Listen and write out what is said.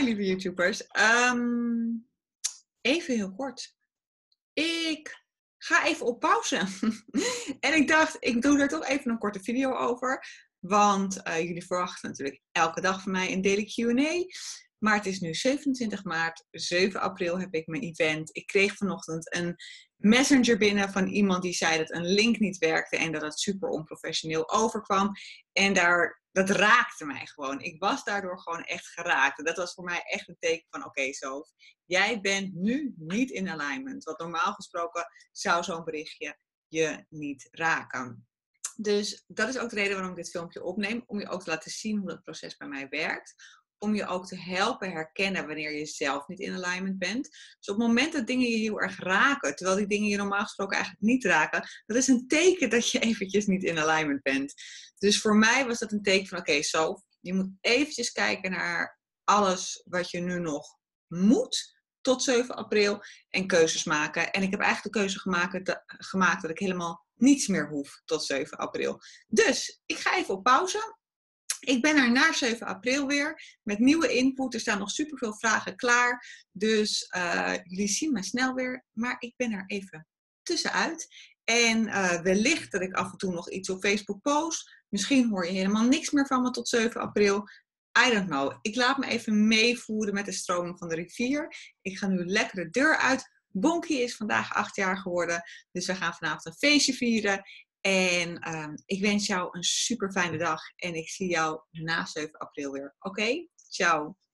lieve YouTubers. Even heel kort. Ik ga even op pauze. En ik dacht, ik doe er toch even een korte video over. Want jullie verwachten natuurlijk elke dag van mij een daily Q&A. Maar het is nu 27 maart, 7 april heb ik mijn event. Ik kreeg vanochtend een messenger binnen van iemand die zei dat een link niet werkte en dat het super onprofessioneel overkwam. En dat raakte mij gewoon. Ik was daardoor gewoon echt geraakt. En dat was voor mij echt een teken van oké, Sof, jij bent nu niet in alignment. Want normaal gesproken zou zo'n berichtje je niet raken. Dus dat is ook de reden waarom ik dit filmpje opneem. Om je ook te laten zien hoe dat proces bij mij werkt. Om je ook te helpen herkennen wanneer je zelf niet in alignment bent. Dus op het moment dat dingen je heel erg raken, terwijl die dingen je normaal gesproken eigenlijk niet raken, dat is een teken dat je eventjes niet in alignment bent. Dus voor mij was dat een teken van oké, Sof, je moet eventjes kijken naar alles wat je nu nog moet tot 7 april en keuzes maken. En ik heb eigenlijk de keuze gemaakt dat ik helemaal niets meer hoef tot 7 april. Dus ik ga even op pauze. Ik ben er na 7 april weer met nieuwe input. Er staan nog superveel vragen klaar. Dus jullie zien me snel weer. Maar ik ben er even tussenuit. En wellicht dat ik af en toe nog iets op Facebook post. Misschien hoor je helemaal niks meer van me tot 7 april. I don't know. Ik laat me even meevoeren met de stroming van de rivier. Ik ga nu lekker de deur uit. Bonkie is vandaag 8 jaar geworden. Dus we gaan vanavond een feestje vieren. En ik wens jou een super fijne dag. En ik zie jou na 7 april weer. Oké? Ciao.